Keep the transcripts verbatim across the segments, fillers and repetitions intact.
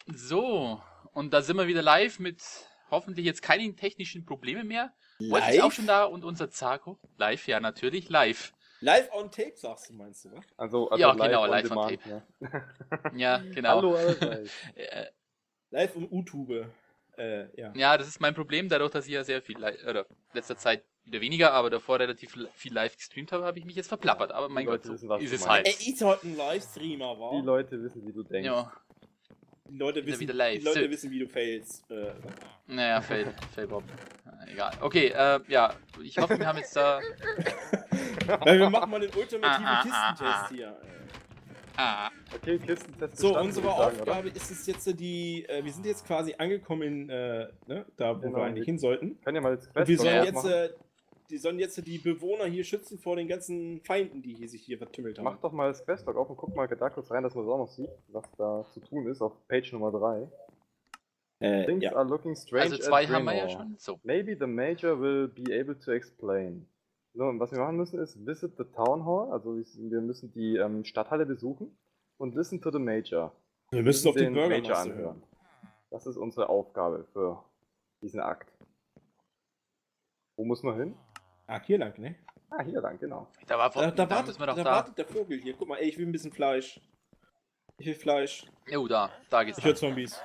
So, und da sind wir wieder live mit hoffentlich jetzt keinen technischen Problemen mehr. Wolf ist auch schon da und unser Zago. Live, ja, natürlich, live. Live on Tape, sagst du, meinst du, wa? Also, also Ja, live genau, on live on demand, Tape. Ja, Ja, genau. Hallo allerseits. Äh, Live um YouTube. Äh, ja. Ja, das ist mein Problem, dadurch, dass ich ja sehr viel, li- oder letzter Zeit wieder weniger, aber davor relativ li- viel live gestreamt habe, habe ich mich jetzt verplappert. Aber mein Die Gott, Leute so wissen, was ist du es meinst. halt. Er ist heute ein Livestreamer, wa? Die Leute wissen, wie du denkst. Ja, Die Leute Wieder wissen, wieder live. die Leute So. wissen, wie du failst. Äh, naja, Fail, Failbob. Egal. Okay, äh, ja, ich hoffe, wir haben jetzt da... weil wir machen mal den ultimativen Ah, ah, ah, Kistentest ah. hier. Äh. Ah, Okay, Kistentest So, bestanden, unsere würde ich sagen, Aufgabe ist es jetzt die, äh, wir sind jetzt quasi angekommen in, äh, ne, da wo Genau, wir eigentlich wir- hin sollten. oder? Können ja mal jetzt Und wir Quest sollen Ja. jetzt, machen. äh, die sollen jetzt die Bewohner hier schützen vor den ganzen Feinden, die hier sich hier vertümmelt haben. Mach doch mal das Questlog auf und guck mal da kurz rein, dass man es auch noch sieht, was da zu tun ist, auf Page Nummer drei. Äh, Things ja. are looking strange also zwei at haben wir ja Draenor. schon. So. Maybe the Major will be able to explain. So, und was wir machen müssen ist visit the town hall, also wir müssen die ähm, Stadthalle besuchen und listen to the Major. Wir müssen auf den den Major Bürgermeister anhören. hören. Das ist unsere Aufgabe für diesen Akt. Wo muss man hin? Ah, hier lang, ne? Ah, hier lang, genau. Da, war, Da, da, da, da wartet, müssen wir doch da da. wartet der Vogel hier. Guck mal, ey, ich will ein bisschen Fleisch. Ich will Fleisch. Jo, da. Da geht's Ich höre lang. Zombies.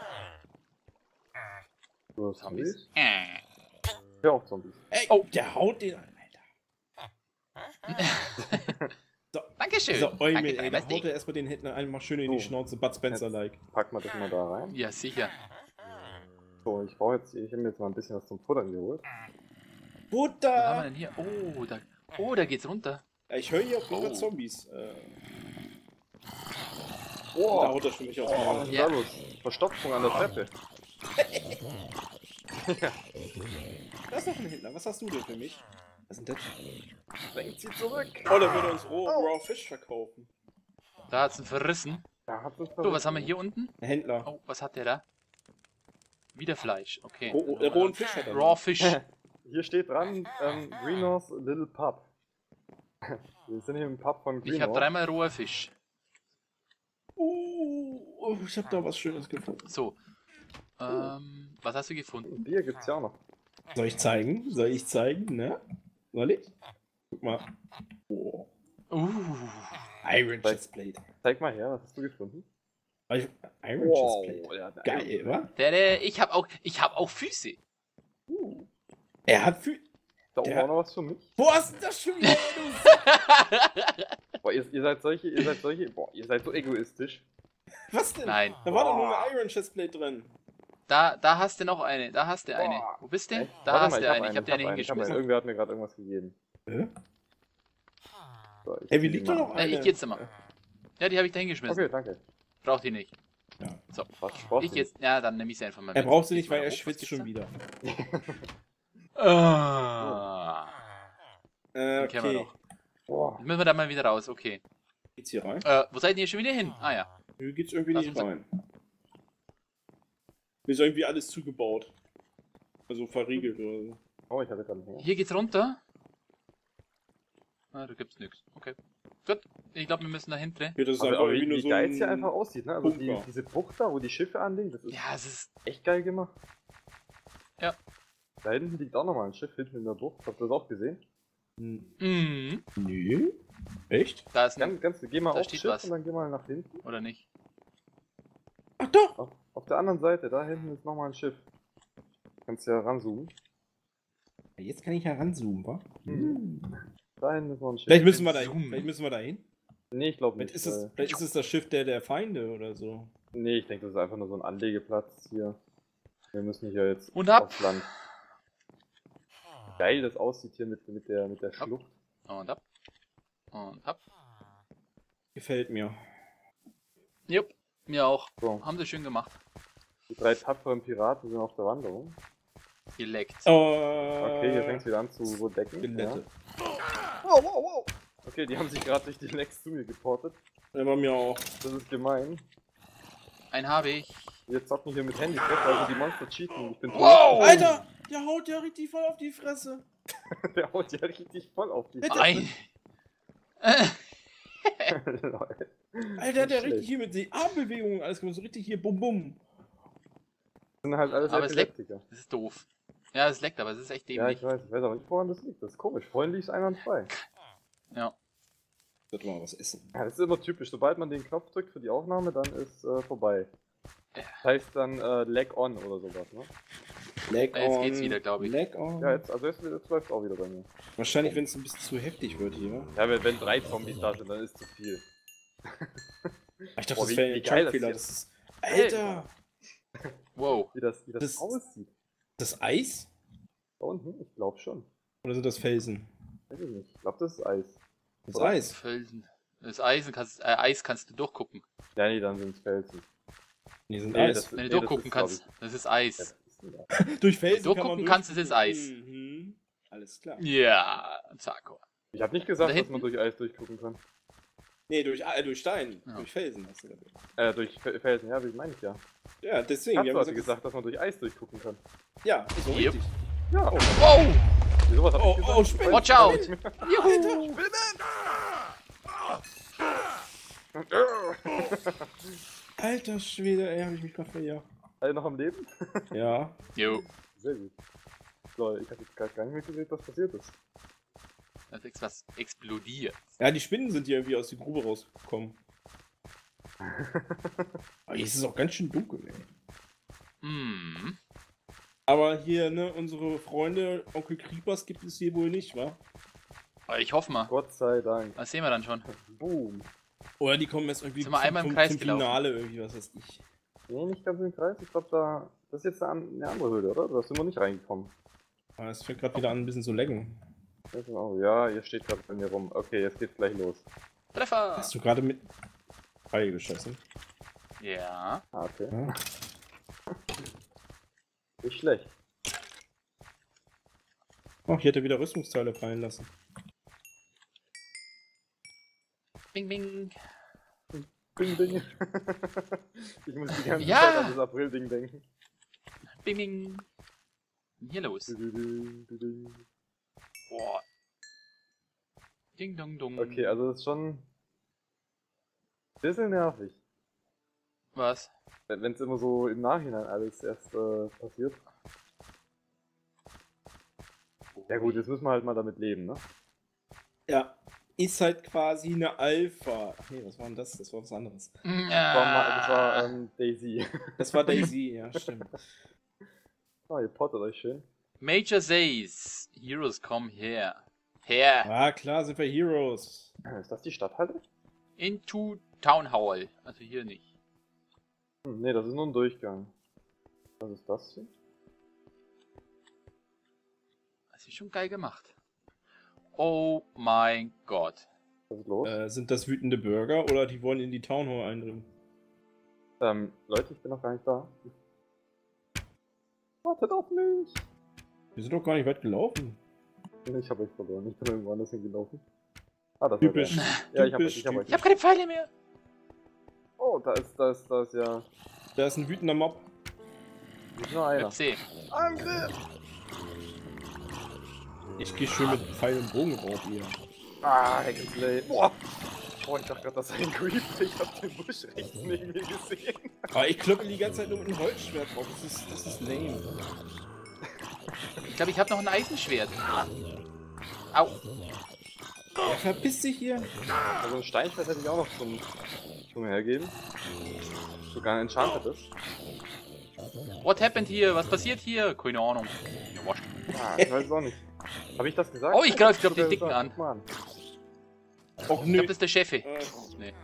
Du hast Zombies. Zombies? Äh. Ja, auch Zombies. Ey, Oh. der haut den an, Alter. So, Dankeschön. so Eumel, Danke, ey, da Dynasty. haut er erstmal den Händen einmal schön in die Oh. Schnauze, Bud Spencer-like. Packen wir das mal da rein. Ja, sicher. So, ich brauche jetzt, ich habe mir jetzt mal ein bisschen was zum Futtern geholt. Was haben wir Butter! denn hier? Oh, da, oh, da geht's runter. Ja, ich höre hier auf jeden Fall Oh. Zombies. Äh, Oh, da haut er schon mich aus dem was Maul. ist Ja. da los? Verstopfung an der Treppe. Da ist noch ein Händler. Was hast du denn für mich? Was ist denn das? Drängt sie zurück. Oh, der würde uns roh, Raw Fish verkaufen. Da hat's ihn verrissen. Da hat es So, was haben wir hier unten? Der Händler. Oh, was hat der da? Wieder Fleisch, okay. Roh, äh, rohen Fisch hat er. Raw Fish. Hier steht dran, ähm, Greenor's Little Pub. Wir sind hier im Pub von Ich habe Greenor. dreimal roher Fisch. Uh, oh, ich habe da was Schönes gefunden. So. Ähm, was hast du gefunden? Bier gibt's ja auch noch. Soll ich zeigen? Soll ich zeigen, ne? Soll ich? Guck mal. Oh. Uh. Iron Zeig- Chestplate. Zeig mal her, was hast du gefunden? Iron Chestplate. ja, der Geil, wa? Der, der, ich habe auch, ich habe auch Füße. Er hat für. Da oben Der- auch noch was für mich. Wo hast du das schon wieder? Du? Boah, ihr, ihr seid solche, ihr seid solche, boah, ihr seid so egoistisch. Was denn? Nein. Da war doch nur Boah. eine Iron Chestplate drin. Da, da hast du noch eine. Da hast du eine. Boah. Wo bist du? Echt? Da Warte hast mal, du hab eine. Ich hab dir eine einen, ich hab einen. hingeschmissen. Irgendwer hat mir gerade irgendwas gegeben. Hä? So, ich Ey, wie geb liegt die da mal. noch Äh, eine? ich geh jetzt mal. Ja, die habe ich da hingeschmissen. Okay, danke. Brauch die nicht. Ja. So. Was Spaß. Ich jetzt. Ja, dann nehme ich sie einfach mal Er mit. braucht sie nicht, Leg mal weil er hoch, was schwitzt gibt's schon da? wieder. Ah. Äh, Den kennen wir okay. noch. Boah. Jetzt müssen wir da mal wieder raus. Okay. Geht's hier rein? Äh, wo seid ihr hier schon wieder hin? Ah ja. Hier geht's irgendwie Lass nicht uns- rein. Hier ist irgendwie alles zugebaut. Also verriegelt oder so. Oh, ich hatte gerade einen Hänger. Hier geht's runter. Ah, da gibt's nichts. Okay. Gut. Ich glaube, wir müssen da hinten. Hier, das ist Aber, einfach aber irgendwie wie, nur wie so geil es hier ein... einfach aussieht, ne? Also die, Bunker. diese Bucht da, wo die Schiffe anliegen, das ist Ja, es ist. echt geil gemacht. Ja. Da hinten liegt auch nochmal ein Schiff, hinten in der Bucht. Habt ihr das auch gesehen? Mhm. Nö. Echt? Da ist ein. Ganz, ganz, geh mal Da aufs steht Schiff was. und dann geh mal nach hinten. Oder nicht? Ach doch! Auf, auf der anderen Seite, da hinten ist nochmal ein Schiff. Kannst ja ranzoomen. Jetzt kann ich heranzoomen, wa? Mhm. Da hinten ist noch ein Schiff. Vielleicht müssen wir da hin. Zoomen. Vielleicht müssen wir da hin. Nee, ich glaube Vielleicht nicht. ist, es, weil- vielleicht ist es das Schiff der, der Feinde oder so. Nee, ich denke, das ist einfach nur so ein Anlegeplatz hier. Wir müssen hier jetzt Und ab. aufs Land. Geil das aussieht hier mit, mit, der, mit der Ab. Schlucht. Und ab. Und ab. Gefällt mir. Jupp. Mir auch. So, Haben sie schön gemacht. die drei tapferen Piraten sind auf der Wanderung. Geleckt. Okay, hier fängt Äh, es wieder an zu decken. Skelette. Wow, wow, wow. Okay, die haben sich gerade durch die Lecks zu mir geportet. Ja, bei mir auch. Das ist gemein. Einen habe ich. Wir zocken hier mit Handys weg, also die Monster cheaten und ich bin Wow! Alter! Der haut ja richtig voll auf die Fresse. tot. Der haut ja richtig voll auf die Bitte. Ein. Äh, Leute. Alter, der Nicht richtig hier mit den Armbewegungen alles gemacht. So richtig hier bum bum. sind halt alles Aber es leckt. Epileptiker. Das ist doof. Ja, es leckt, aber es ist echt Ja, dämlich. ich weiß, ich weiß aber nicht, woran das liegt. Das ist komisch. Vorhin lief es einwandfrei. Ja. Sollte mal was essen. Ja, das ist immer typisch. Sobald man den Knopf drückt für die Aufnahme, dann ist äh, vorbei. Das heißt dann äh, Lag on oder sowas, ne? Lag Ja, jetzt on. geht's wieder, glaub ich. Lag on. Ja, jetzt, also jetzt, jetzt läuft es auch wieder bei mir. Wahrscheinlich, wenn es ein bisschen zu heftig wird hier. Ja, wenn, wenn drei Zombies da sind, dann ist zu viel. Ich dachte, Boah, das wie- wäre wie ein geil das Junkfehler. hier Das ist. Alter! Wow. Wie das, wie das, Das- aussieht. Das Eis? Da unten? Ich glaube schon. Oder sind das Felsen? Weiß ich nicht. Ich glaube, das ist Eis. Das Oder? Eis. Felsen. Das Eisen kannst, äh, Eis kannst du durchgucken. Ja, nee, dann sind es Felsen. Die sind Nee, Eis. das- Wenn du nee, durchgucken ist, glaub kannst, das ist Eis. Ja, das ist nicht Eis. Durch Felsen Durchgucken kann man kannst du, das ist Eis. Mhm. Alles klar. Ja, Zaco. Ich habe nicht gesagt, Da dass hinten? man durch Eis durchgucken kann. Nee, durch, äh, durch Stein. Ja. Durch Felsen hast du gesagt. Äh, durch Fe- Felsen, ja, wie meine ich ja. Ja, deswegen. Hast wir du haben also gesagt, dass man durch Eis durchgucken kann? Ja, so Yep. richtig. Ja. Oh. Wow! Wieso, was hab Oh, ich gesagt? oh, Spinnen. Watch out! Juhu! Alter Schwede, ey, hab ich mich gerade verjagt. Alle noch am Leben? Ja. Jo, Sehr gut. So, ich hab jetzt gar gar nicht mitgekriegt, was passiert ist. da ist was explodiert. Ja, die Spinnen sind hier irgendwie aus der Grube rausgekommen. Aber hier ist es auch ganz schön dunkel, ey. Hm. Aber hier, ne, unsere Freunde, Onkel Creepers gibt es hier wohl nicht, wa? Aber ich hoffe mal. Gott sei Dank. Das sehen wir dann schon. Boom. Oder die kommen erst irgendwie Sind wir einmal im Kreis zum gelaufen? Finale irgendwie, was weiß ich. Nee, nicht ganz im Kreis. Ich glaube, da. Das ist jetzt eine, an- eine andere Höhle, oder? Da sind wir nicht reingekommen. Aber es fängt gerade wieder an, ein bisschen zu laggen. Das ist auch, ja, ihr steht gerade bei mir rum. Okay, jetzt geht's gleich los. Treffer! Hast du gerade mit Pfeil geschossen? Ja. Ah, okay. Ja. Nicht schlecht. Ach, hier hat er wieder Rüstungsteile fallen lassen. Bing, bing. Bing, bing. Ich muss die ganze Ja. Zeit an das April-Ding denken. Bing, bing. Was ist hier los? Boah. Ding, dong, dong. Okay, also das ist schon ein bisschen nervig. Was? Wenn es immer so im Nachhinein alles erst äh, passiert. Ja gut, jetzt müssen wir halt mal damit leben, ne? Ja, ist halt quasi eine Alpha. Ach nee, was war denn das? Das war was anderes. Das war, mal, das Ja. war ähm, Daisy. Das war Daisy, ja, stimmt. Oh, ihr pottet euch schön. Major says, heroes come here. Here. Ah, klar, sind wir Heroes. Ist das die Stadthalle? Into Town Hall. Also hier nicht. Hm, ne, das ist nur ein Durchgang. Was ist das hier? Das ist schon geil gemacht. Oh mein Gott. Was ist los? Äh, sind das wütende Bürger oder die wollen in die Town Hall eindringen? Ähm, Leute, ich bin noch gar nicht da. Wartet auf mich! Wir sind doch gar nicht weit gelaufen. Ich hab euch verloren, ich bin irgendwo anders hingelaufen. Ah, das Typisch. war der. Ja, ich hab euch, Typisch, ich hab euch. Ich habe keine Pfeile mehr. Oh, da ist, da ist, da ist ja. Da ist ein wütender Mob. Nicht nur einer. C. Angriff! Ich geh schön mit Pfeil und Bogen rauf hier. Ah, Hackenslay. Boah! Oh, ich dachte gerade, das sei ein Creep. Ich hab den Busch rechts neben mir gesehen. Aber ich kloppe die ganze Zeit nur mit einem Holzschwert drauf. Das ist, das ist lame. Ich glaube, ich habe noch ein Eisenschwert. Au. Ja, verpiss dich hier. Also ein Steinschwert hätte ich auch noch zum, zum hergeben. Sogar ein Enchantedes. What happened here? Was passiert hier? Keine Ahnung. Ja, wurscht. Ah, ich weiß es auch nicht. Hab ich das gesagt? Oh, ich greif glaub, Oder die Dicken gesagt? an. Guck mal an. Och Ich nö. glaube, das ist der Chefe. Äh, Nee.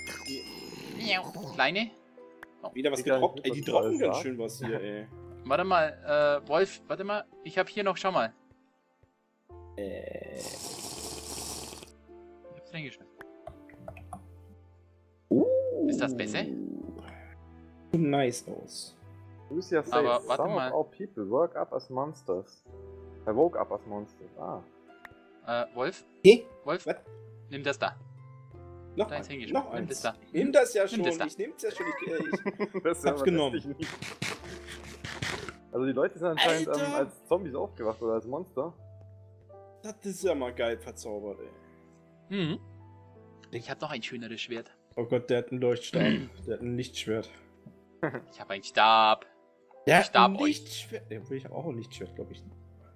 Kleine? wieder was Sieht gar gedroppt. nicht, Ey, was die du droppen alles ganz sagst. schön was hier, ey. Warte mal, äh, Wolf, warte mal. Ich habe hier noch, schau mal. Äh. Ich hab's reingeschmissen. Ist das besser? Sieht nice aus. Lucia says, Aber warte some mal. of our people work up as monsters. I woke up as monsters. Ah. Äh, Wolf? Hey, Wolf? Was? Nimm das da. noch Da ist eins. hingeschmissen. Noch Nimm eins. das da. Nimm das ja Nimm schon. das da. Ich nehm's ja schon. Ich, äh, ich, Das Hab's genommen. lässt dich nicht. Also die Leute sind anscheinend ähm, Alter. als Zombies aufgewacht oder als Monster. das ist ja mal geil verzaubert, ey. Mhm. Ich habe noch ein schöneres Schwert. Oh Gott, der hat einen Leuchtstab. Der hat ein Lichtschwert. Ich habe einen Stab. Ja, Stab euch. Lichtschwert. Ja, will ich auch ein Lichtschwert, glaube ich.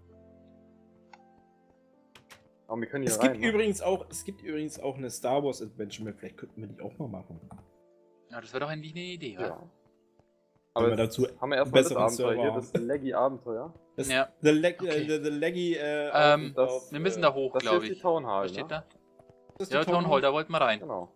Aber wir können hier Es rein. gibt ne? übrigens auch, es gibt übrigens auch eine Star Wars Adventure Map. Vielleicht könnten wir die auch mal machen. Ja, das wäre doch eigentlich eine Idee, wa? Ja. Aber wir jetzt dazu haben wir erstmal das besseren Abenteuer Server hier, haben. das Laggy-Abenteuer. Das Ja. The, Leg Okay. äh, the, the Leggy. Äh, Ähm, auf- auf, Wir müssen äh, da hoch, Das hier glaube ist die ich. Town Hall, Was steht ne? da? das ist die Ja, Town Hall, da wollten wir rein. Genau.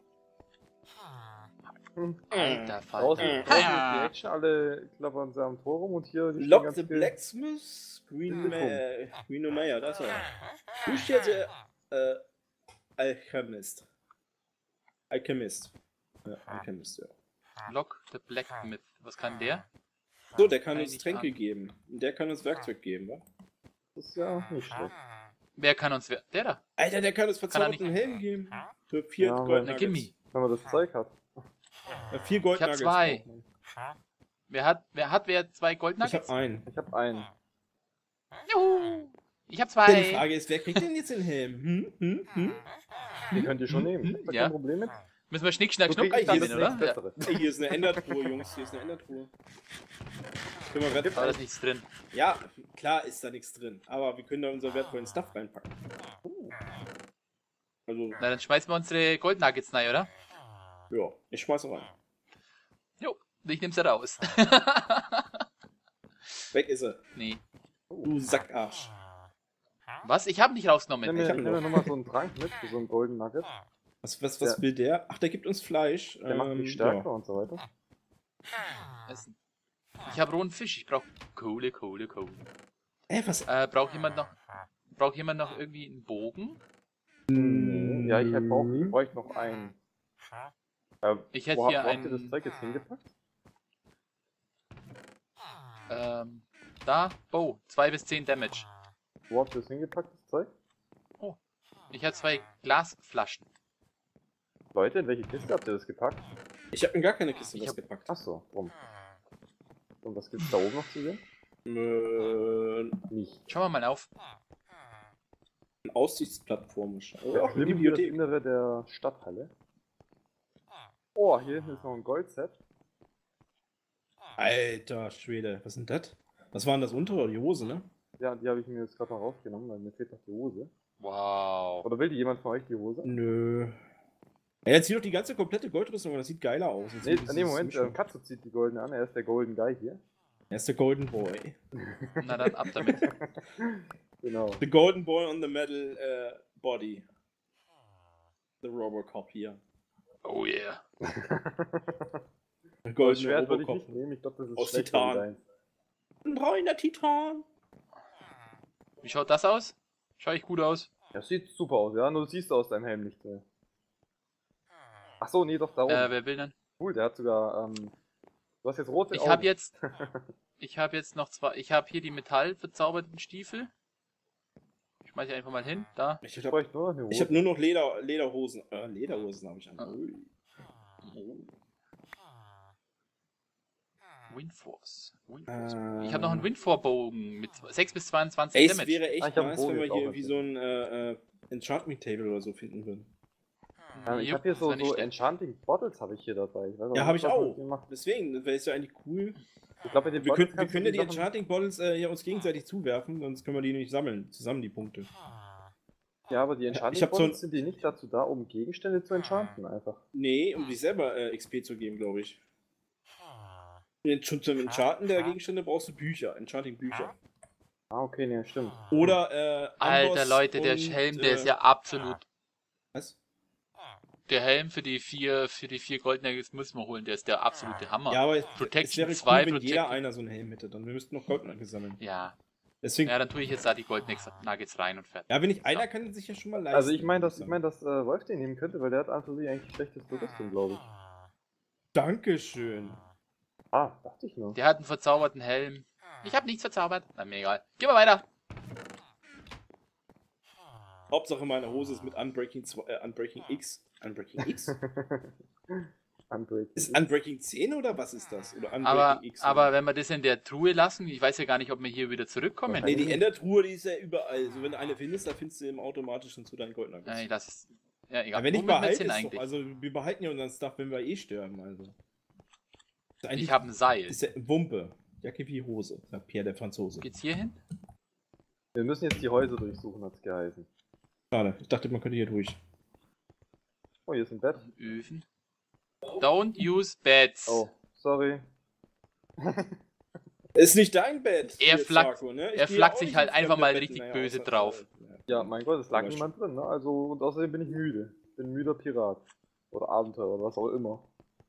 Alter Draußen, Falter. draußen ist die Action, alle klappern sie am Tor rum und hier die stehen Lock ganz the viel- Blacksmith, Green, Hm. äh, Green Mayer, das ist er. Who shall the äh, Alchemist? Alchemist. Ja, Alchemist, ja. Lock the Blacksmith. Was kann der? So, der kann Kann uns ich Tränke an. geben. Der kann uns Werkzeug geben, wa? Das ist ja nicht schlecht. Wer kann uns... wer- Der da? Alter, der kann uns Kann er verzauberten nicht. Helm geben. Für vier Ja, Gold weil- Na, Nuggets. gimme. Wenn man das Zeug hat. Äh, vier Gold Ich hab Nuggets zwei. braucht man. Wer hat, wer hat wer zwei Ich Goldnuggets? hab einen. Ich hab einen. Juhu! Ich hab Die zwei. Frage ist, wer kriegt denn jetzt den Helm? Hm? Hm? Hm? Die könnt ihr schon nehmen. Hm? Ist da Ja. kein Problem mit. Müssen wir Schnick, Schnack, So Schnuck krieg ich dann hier das gewinnen, nächste oder? Ja. Bessere. Ey, hier ist eine Endertruhe, Jungs. Hier ist eine Endertruhe. Können wir Wert Da ist nichts drin. Ja, klar ist da nichts drin. Aber wir können da unser wertvollen Stuff reinpacken. Also, Na, dann schmeißen wir unsere Goldnuggets rein, oder? ja, ich schmeiße rein. Jo, ich nehm's ja raus. Weg ist er. Nee. Du Sackarsch. Was? Ich habe nicht rausgenommen. Nimm mir, Ich hab nimm mir noch. nochmal so einen Trank mit für so einen Golden Nugget. Was, was, was Der- will der? Ach, der gibt uns Fleisch. Der macht Ähm, mich stärker und so weiter. Essen. Ich habe rohen Fisch. Ich brauche Kohle, Kohle, Kohle. Ja. Äh, was? Äh, braucht jemand noch... Braucht jemand noch irgendwie einen Bogen? Nee. Ja, ich hätte auch, ich bräuchte noch einen. Äh, Ich hätte wo, hier habt- wo habt ihr einen- das Zeug jetzt hingepackt? Ähm, da. Oh, zwei bis zehn Damage. Wo habt ihr das hingepackt, das Zeug? Ich habe zwei Glasflaschen. Leute, in welche Kiste habt ihr das gepackt? Ich habe in gar keine Kiste Ich was hab- gepackt. Achso, rum. Und was gibt's da oben noch zu sehen? Äh, Nicht. Oh, Schauen wir mal auf. eine Aussichtsplattform. Oh, Ja, auch eine nimm hier das Bibliothek. Innere der Stadthalle. Oh, hier hinten ist noch ein Goldset. Alter Schwede, was ist denn das? Was war denn das untere? Die Hose, ne? Ja, die habe ich mir jetzt gerade noch rausgenommen, weil mir fehlt noch die Hose. Wow. Oder will die jemand von euch die Hose? Nö. Ja, jetzt sieht doch die ganze komplette Goldrüstung, das sieht geiler aus. Jetzt Nee, dieses nee Moment, Mischung. ähm, Katze zieht die goldene an, er ist der Golden Guy hier. Er ist der Golden Boy. Na dann ab damit. Genau. The Golden Boy on the Metal äh, Body. The Robocop hier. Oh yeah. Der Das goldene Schwert würde ich Robocop. nicht nehmen, ich glaube, das ist Aus schlechter Titan. wie deins. Ein brauner Titan. Wie schaut das aus? Schau ich gut aus? Das sieht super aus, ja, nur du siehst aus deinem Helm nicht mehr. Ach so, nee, doch, da oben. Äh, wer will denn? Cool, der hat sogar, ähm, du hast jetzt rote Ich Augen. habe jetzt... Ich habe jetzt noch zwei... Ich habe hier die metallverzauberten Stiefel. Ich schmeiß die einfach mal hin. Da. Ich Ich habe bräuchte nur noch eine Hose. ich hab nur noch Leder, Lederhosen. Äh, Lederhosen habe ich an. Ah. Ui. Oh. Windforce. Windforce. Ähm. Ich habe noch einen Windfor-Bogen mit sechs bis zweiundzwanzig Ey, es Damage. wäre echt Ah, ich hab einen nice, wenn Bogen wir jetzt hier auch irgendwie so ein äh, äh, Enchantment Table oder so finden würden. Ähm, ich Jupp, habe hier das so, wär nicht so schlecht. Enchanting Bottles habe ich hier dabei. Ich weiß Ja, nicht, habe ich was man auch. mit denen macht. Deswegen, das wäre jetzt ja eigentlich cool. Ich glaube, mit den Wir Bottles können, wir kannst du können ja die Sachen- Enchanting Bottles äh, hier uns gegenseitig zuwerfen, sonst können wir die nicht sammeln. Zusammen die Punkte. Ja, aber die Enchanting ich hab so Bottles ein- sind die nicht dazu da, um Gegenstände zu enchanten einfach. Nee, um sich selber äh, X P zu geben, glaube ich. Den- Schon zum Enchanten der Gegenstände brauchst du Bücher, Enchanting-Bücher. Ah, okay, nee, stimmt. Oder, äh, Alter Amboss Leute, der und, Helm, der äh, ist ja absolut... Was? Der Helm für die vier, für die vier Goldnuggets müssen wir holen. Der ist der absolute Hammer. Ja, aber es, Protection es wäre zwei, cool, wenn jeder Protection- einer so einen Helm hätte. Dann wir müssten noch Goldnuggets sammeln. Ja. Deswegen, Ja, ja, dann tue ich jetzt da die Goldnuggets rein und fertig. wenn nicht einer Ja. kann sich ja schon mal leisten. Also ich meine, dass, ich würde mein, dass äh, Wolf den nehmen könnte, weil der hat an für sich eigentlich die schlechteste Rüstung, glaube ich. sagen. Dankeschön. Ah, dachte ich nur. Der hat einen verzauberten Helm. Ich habe nichts verzaubert. Na, mir egal. Gehen wir weiter. Hauptsache meine Hose ist mit Unbreaking, zwei, äh, Unbreaking X. Unbreaking X? Unbreaking. Ist Unbreaking zehn oder was ist das? Oder Unbreaking Aber, X? aber wenn wir das in der Truhe lassen, ich weiß ja gar nicht, ob wir hier wieder zurückkommen. Nee, die Endertruhe, die ist ja überall. Also wenn du eine findest, dann findest du eben automatisch schon zu deinen Goldnuggets. Ja, ich lass es. Ja, egal. Ja, wenn ich Womit wir behalte, sind ist doch, eigentlich? also wir behalten ja unseren Stuff, wenn wir eh sterben, also. Ist eigentlich- Ich habe ein Seil. Ist ja Wumpe. Jacke wie Hose, sagt Pierre der Franzose. Geht's hier hin? Wir müssen jetzt die Häuser durchsuchen, hat's geheißen. Schade, ich dachte, man könnte hier durch. Oh, hier ist ein Bett. Öfen. Don't use beds. Oh, sorry. Ist nicht dein Bett. Er hier, flackt- Zarko, ne? Ich er gehe flackt auch sich nicht halt in einfach fremde mal Betten, richtig naja, böse außer- drauf. Ja, mein Gott, es lag Aber niemand drin, ne? Also, und außerdem bin ich müde. Bin ein müder Pirat. Oder Abenteurer, oder was auch immer.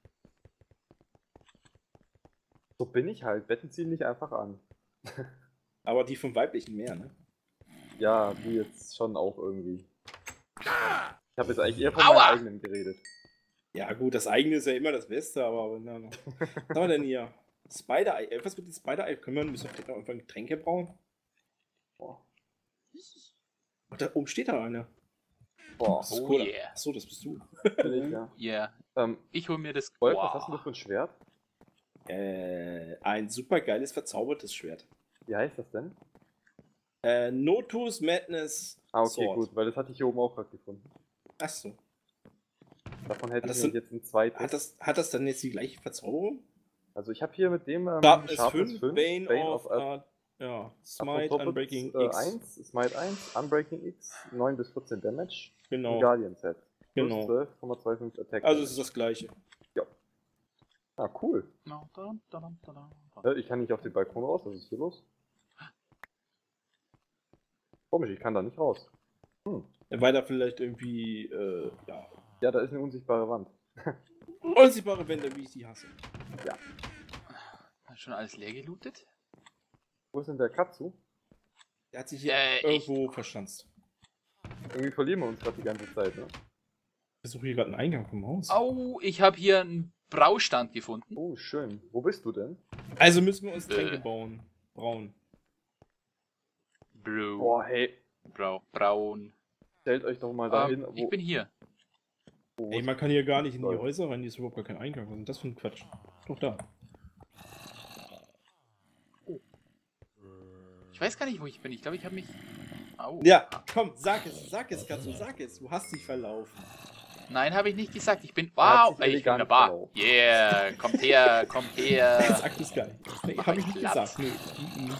So bin ich halt. Betten ziehen mich einfach an. Aber die vom Weiblichen mehr, ne? Ja, die jetzt schon auch irgendwie. Ich habe jetzt eigentlich eher von Aua! meinem eigenen geredet. Ja gut, das eigene ist ja immer das Beste, aber na, na. Was haben wir denn hier? Spider-Eye. Äh, Was mit dem Spider-Eye? Können wir müssen wir vielleicht noch irgendwann Getränke brauen? Boah. Ach, da oben steht da einer. Boah, Das ist Oh Cola. yeah. Achso, das bist du. bin ich, ja. Yeah. Ähm, Ich hol mir das. Wolf, Boah. was hast du denn für ein Schwert? Äh, ein super geiles, verzaubertes Schwert. Wie heißt das denn? Äh, Notus Madness Ah, okay, Sword. gut, weil das hatte ich hier oben auch gerade gefunden. Achso. Davon hätte Das ich sind- nämlich jetzt ein zweites. Hat das, hat das dann jetzt die gleiche Verzauberung? Also ich habe hier mit dem ähm, Sharpness Sharpness fünf, fünf, Bane, of, of uh, ja, Smite, Apophobos, Unbreaking äh, X. eins, Smite eins, Unbreaking X, neun bis vierzehn Damage und Genau. Guardian Set. Genau. zwölf Komma fünfundzwanzig Attack. Also es Damage. ist das gleiche. Ah, cool. Äh, Ich kann nicht auf den Balkon raus, was ist hier los? Komisch, ich kann da nicht raus. Hm. Weil da vielleicht irgendwie, äh, ja, Ja, da ist eine unsichtbare Wand. unsichtbare Wände, wie ich die hasse. Schon alles leer gelootet? Wo ist denn der Katsu? Der hat sich hier Äh, irgendwo verschanzt. Irgendwie verlieren wir uns gerade die ganze Zeit, ne? Ich versuche hier gerade einen Eingang vom Haus. Au, ich habe hier einen Braustand gefunden. Oh, schön. Wo bist du denn? Also müssen wir uns Tränke Äh. bauen. Braun. Bro. Boah, hey, Brau. Braun. stellt euch doch mal dahin, Ähm, ich bin hier. wo Ey, man kann hier gar nicht in die Läuft. Häuser rein, hier ist überhaupt gar kein Eingang. Was ist denn das für ein Quatsch? Doch da. Ich weiß gar nicht, wo ich bin. Ich glaube, ich habe mich. Au. Ja, komm, sag es, sag es, Katsu, sag es. Du hast dich verlaufen. Nein, habe ich nicht gesagt. Ich bin. Er hat Wow, sich ey, ich bin in der elegant Bar. verlaufen. Yeah, kommt her, kommt her. Sag das geil. Nee, Mach hab ich ich nicht glatt. gesagt. Nee. Mhm.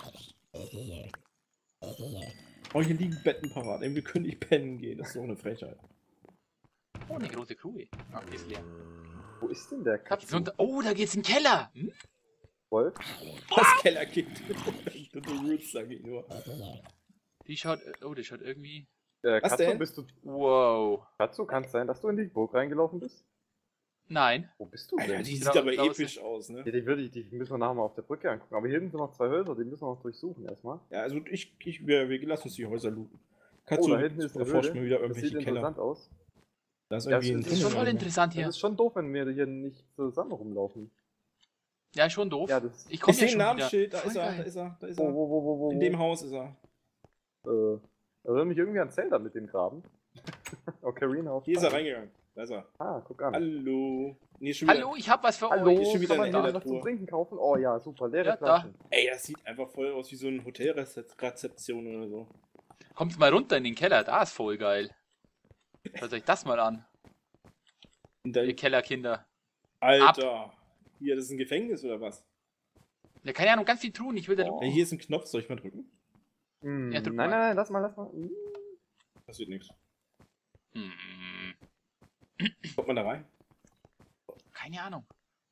Oh, hier liegen Betten parat. Ey, wir können nicht pennen gehen. Das ist so eine Frechheit. Oh, eine große Kugel. Ach, die ist leer. Wo ist denn der Geht's Katsu? runter? Oh, da geht's in den Keller. Hm? Wolf? Das Kellerkind. Total Roots, sag ich nur. Die schaut. Oh, die schaut irgendwie. Äh, Was Katsu, denn? bist du. Wow. Katsu, kann es sein, dass du in die Burg reingelaufen bist? Nein. Wo bist du Alter, denn? die Sieht sieht aber aus- episch aus, ne? Ja, die, würde ich, die müssen wir nachher mal auf der Brücke angucken. Aber hier hinten sind noch zwei Häuser, die müssen wir noch durchsuchen erstmal. Ja, also ich, ich wir, wir lassen uns die Häuser looten. Oh, Katsu, da hinten ist eine erforscht Höhle. mal wieder Das irgendwelche sieht Keller. interessant aus. Da ist Ja, irgendwie es ein ist Das ist schon Tunnel. voll interessant Das hier. ist schon doof, wenn wir hier nicht zusammen rumlaufen. Ja, schon doof. Ja, das. Ich komme Ich ja sehe ein schon wieder. Namenschild, da Voll ist er, geil. da ist er, da ist Wo, er. wo, wo, wo, wo? In dem Haus ist er. Äh, erinnert mich irgendwie an Zelda mit dem Graben. Ocarina of Hier ist er Time. reingegangen. Da ist er. Ah, guck an. Hallo. Nee, schon wieder. Hallo, ich hab was für Hallo, euch. ist schon wieder kann man eine hier helle was zum Truhe. Trinken kaufen? Oh ja, super, leere Ja, da. Flaschen. Ey, das sieht einfach voll aus wie so eine Hotelrezeption oder so. Kommt mal runter in den Keller, da ist voll geil. Hört euch das mal an, In ihr dein Kellerkinder. Alter. Hier, das ist ein Gefängnis oder was? Ja, keine Ahnung, ganz viel tun, ich will da Oh. Ey, hier ist ein Knopf, soll ich mal drücken? Hm, Ja, drück nein, mal. nein, nein, lass mal, lass mal. Hm. Passiert nichts. Hm, Kommt man da rein? keine Ahnung.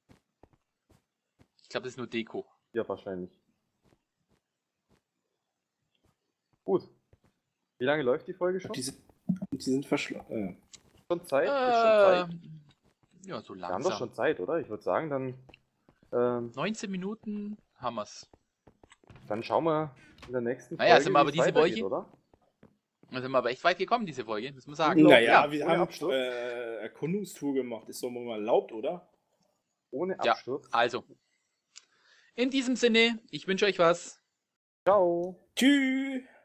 Ich glaube, das ist nur Deko. Ja, wahrscheinlich. Gut. Wie lange läuft die Folge schon? Die sind, die sind verschlossen. Äh. Schon Zeit? Ist schon Äh, Zeit? ja, so Wir haben doch langsam. schon Zeit, oder? Ich würde sagen, dann, ähm, neunzehn Minuten haben wir's. dann schauen wir in der nächsten Naja, Folge, sind wir aber wie es diese weitergeht, Folge- oder? Da sind wir aber echt weit gekommen, diese Folge, muss man sagen. Unglaublich. Naja, Ja, wir ohne haben Absturz. äh, Erkundungstour gemacht. Ist doch mal erlaubt, oder? Ohne Ja. Absturz. Also, in diesem Sinne, ich wünsche euch was. Ciao. Tschüss.